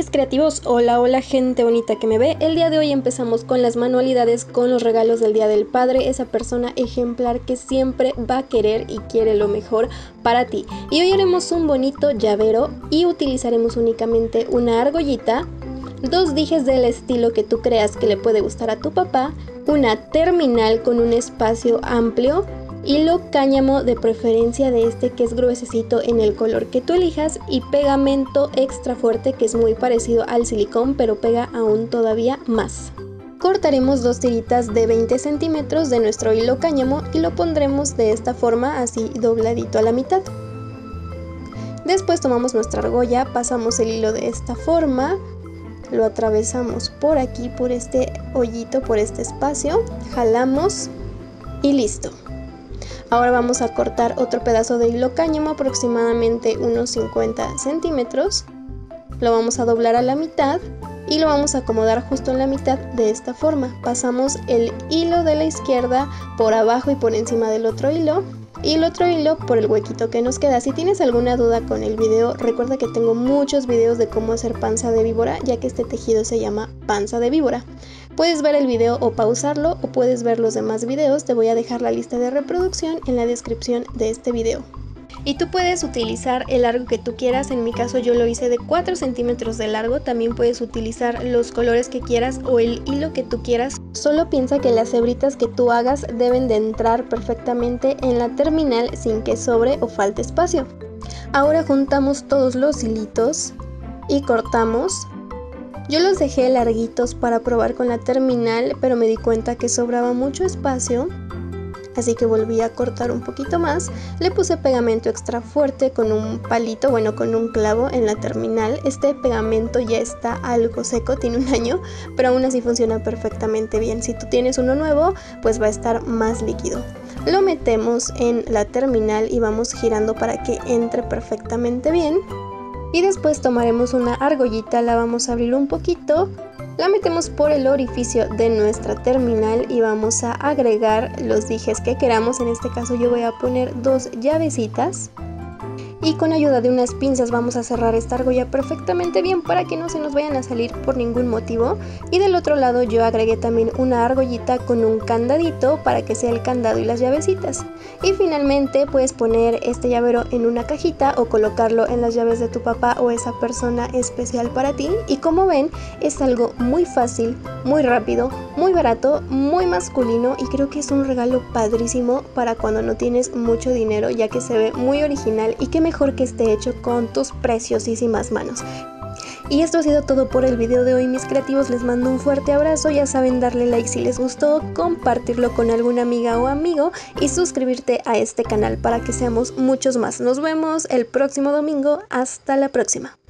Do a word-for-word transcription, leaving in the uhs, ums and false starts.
mis creativos, hola hola gente bonita que me ve. El día de hoy empezamos con las manualidades, con los regalos del Día del Padre, esa persona ejemplar que siempre va a querer y quiere lo mejor para ti. Y hoy haremos un bonito llavero y utilizaremos únicamente una argollita, dos dijes del estilo que tú creas que le puede gustar a tu papá, una terminal con un espacio amplio, hilo cáñamo de preferencia de este que es gruesecito en el color que tú elijas y pegamento extra fuerte que es muy parecido al silicón pero pega aún todavía más. Cortaremos dos tiritas de veinte centímetros de nuestro hilo cáñamo y lo pondremos de esta forma, así dobladito a la mitad. Después tomamos nuestra argolla, pasamos el hilo de esta forma, lo atravesamos por aquí, por este hoyito, por este espacio, jalamos y listo. Ahora vamos a cortar otro pedazo de hilo cáñamo, aproximadamente unos cincuenta centímetros. Lo vamos a doblar a la mitad y lo vamos a acomodar justo en la mitad de esta forma. Pasamos el hilo de la izquierda por abajo y por encima del otro hilo y el otro hilo por el huequito que nos queda. Si tienes alguna duda con el video, recuerda que tengo muchos videos de cómo hacer panza de víbora, ya que este tejido se llama panza de víbora. Puedes ver el video o pausarlo o puedes ver los demás videos, te voy a dejar la lista de reproducción en la descripción de este video. Y tú puedes utilizar el largo que tú quieras, en mi caso yo lo hice de cuatro centímetros de largo, también puedes utilizar los colores que quieras o el hilo que tú quieras. Solo piensa que las hebritas que tú hagas deben de entrar perfectamente en la terminal sin que sobre o falte espacio. Ahora juntamos todos los hilitos y cortamos. Yo los dejé larguitos para probar con la terminal, pero me di cuenta que sobraba mucho espacio, así que volví a cortar un poquito más. Le puse pegamento extra fuerte con un palito, bueno, con un clavo en la terminal. Este pegamento ya está algo seco, tiene un año, pero aún así funciona perfectamente bien. Si tú tienes uno nuevo, pues va a estar más líquido. Lo metemos en la terminal y vamos girando para que entre perfectamente bien. Y después tomaremos una argollita, la vamos a abrir un poquito, la metemos por el orificio de nuestra terminal y vamos a agregar los dijes que queramos. En este caso yo voy a poner dos llavecitas y con ayuda de unas pinzas vamos a cerrar esta argolla perfectamente bien para que no se nos vayan a salir por ningún motivo. Y del otro lado yo agregué también una argollita con un candadito para que sea el candado y las llavecitas. Y finalmente puedes poner este llavero en una cajita o colocarlo en las llaves de tu papá o esa persona especial para ti. Y como ven, es algo muy fácil, muy rápido, muy barato, muy masculino y creo que es un regalo padrísimo para cuando no tienes mucho dinero, ya que se ve muy original y que me mejor que esté hecho con tus preciosísimas manos. Y esto ha sido todo por el video de hoy, mis creativos. Les mando un fuerte abrazo. Ya saben, darle like si les gustó, compartirlo con alguna amiga o amigo y suscribirte a este canal para que seamos muchos más. Nos vemos el próximo domingo. Hasta la próxima.